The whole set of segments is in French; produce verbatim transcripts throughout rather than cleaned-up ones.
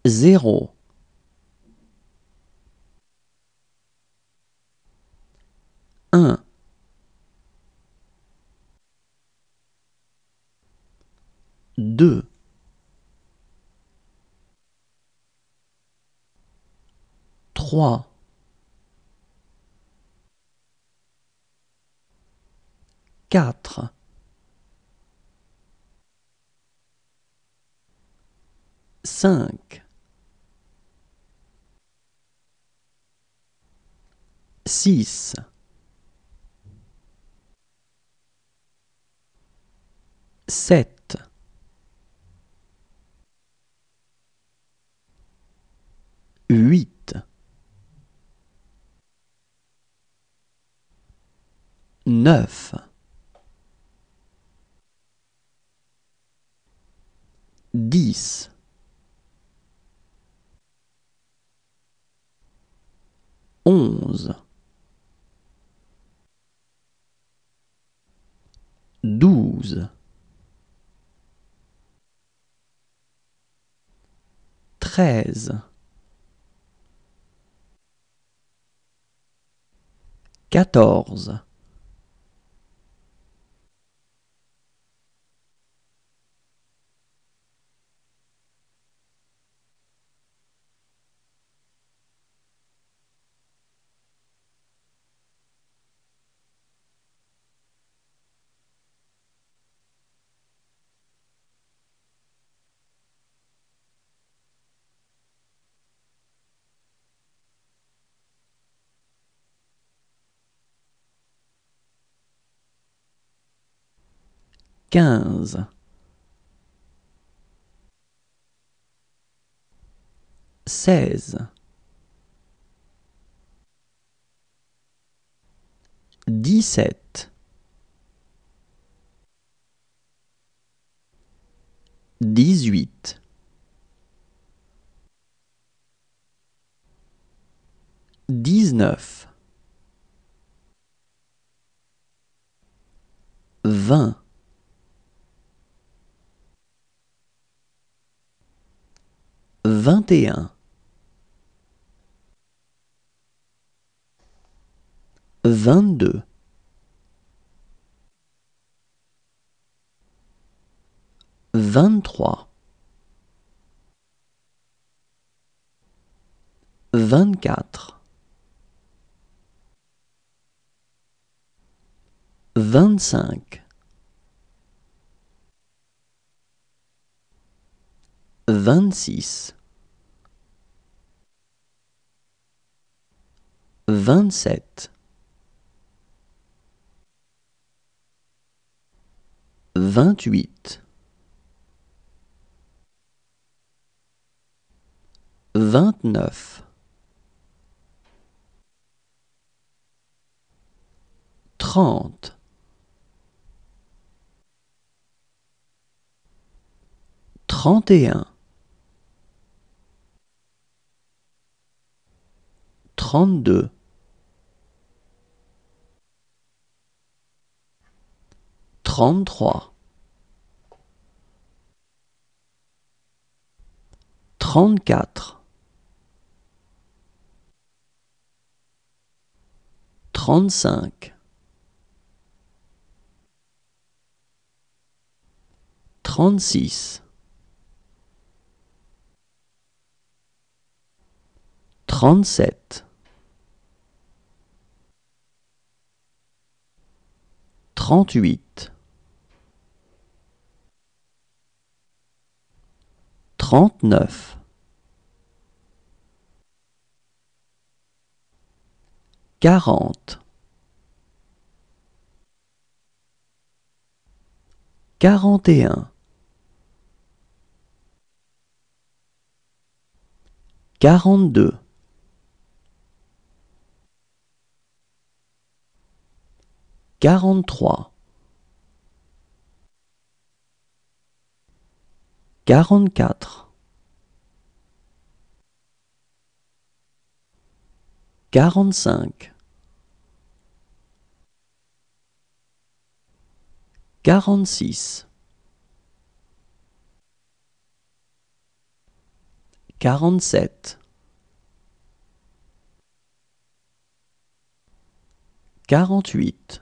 zéro. Un. Deux. Trois. Quatre. Cinq. Six. Sept. Huit. Neuf. Dix. Onze. Douze. Treize. Quatorze. Quinze. Seize. Dix-sept. Dix-huit. Dix-neuf. Vingt. Vingt et un. Vingt-deux. Vingt-trois. Vingt-quatre. Vingt-cinq. Vingt-six. Vingt-sept. Vingt-huit. Vingt-neuf. Trente. Trente et un. Trente-deux. Trente-trois. Trente-quatre. Trente-cinq. Trente-six. Trente-sept. Trente-huit. Trente-neuf. Quarante. Quarante et un. Quarante-deux. Quarante-trois. Quarante-quatre. Quarante-cinq. Quarante-six. quarante-sept, quarante-huit,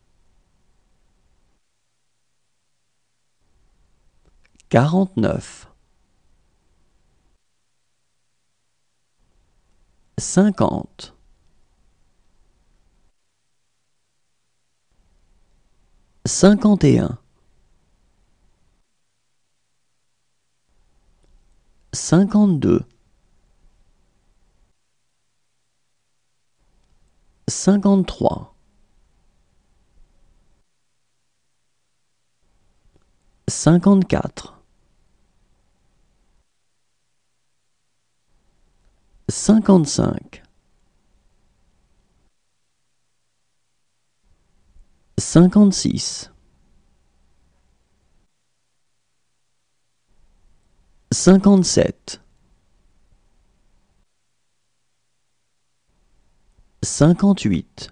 quarante-neuf, cinquante, cinquante et un, cinquante-deux, cinquante-trois, cinquante-quatre, cinquante-cinq, cinquante-six, cinquante-sept, cinquante-huit,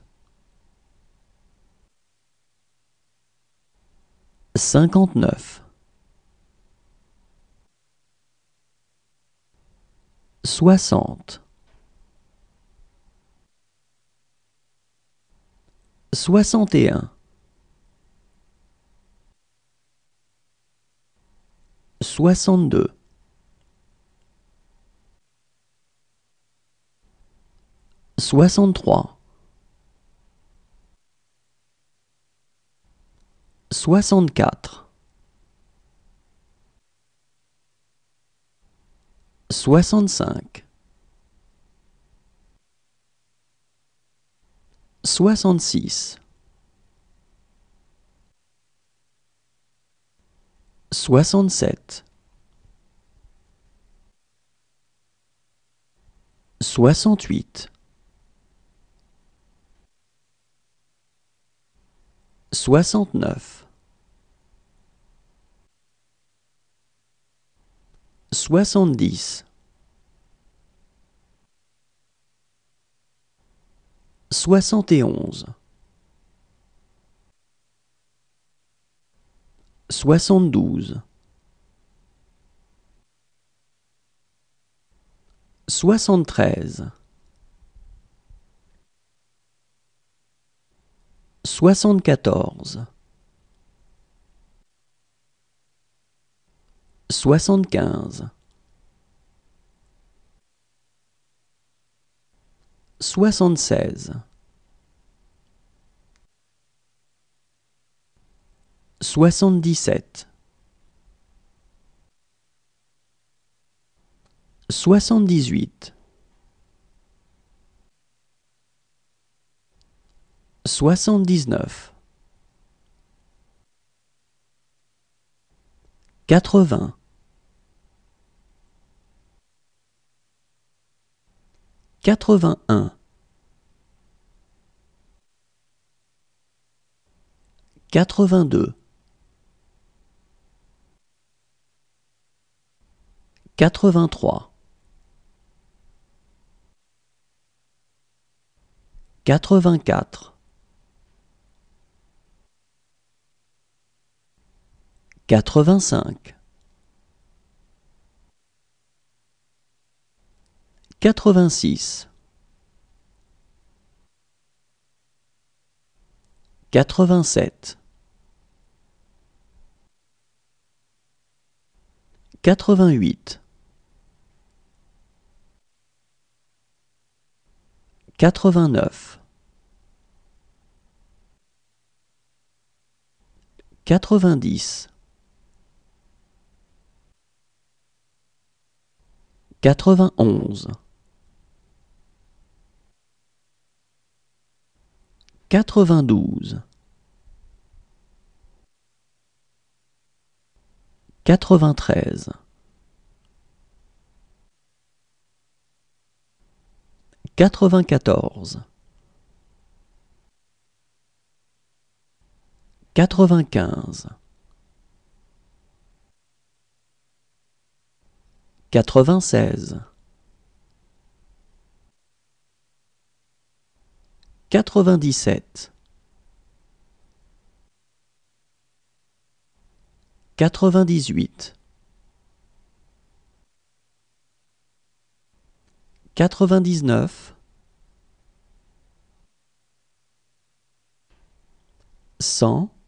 cinquante-neuf, soixante, soixante et un, soixante-deux, soixante-trois, soixante-quatre, soixante-cinq, soixante-six, soixante-sept, soixante-huit, soixante-neuf, soixante-dix, soixante et onze, soixante-douze, soixante-treize, soixante-quatorze, soixante-quinze, soixante-seize, soixante-dix-sept, soixante-dix-huit, soixante-dix-neuf, quatre-vingts, quatre-vingt-un, quatre-vingt-deux, quatre-vingt-trois, quatre-vingt-quatre, quatre-vingt-cinq, quatre-vingt-six, quatre-vingt-sept, quatre-vingt-huit, quatre-vingt-neuf, quatre-vingt-dix, quatre-vingt-onze, quatre-vingt-douze, quatre-vingt-treize, quatre-vingt-quatorze, quatre-vingt-quinze, quatre-vingt-seize, quatre-vingt-dix-sept, quatre-vingt-dix-huit, quatre-vingt-dix-neuf, cent,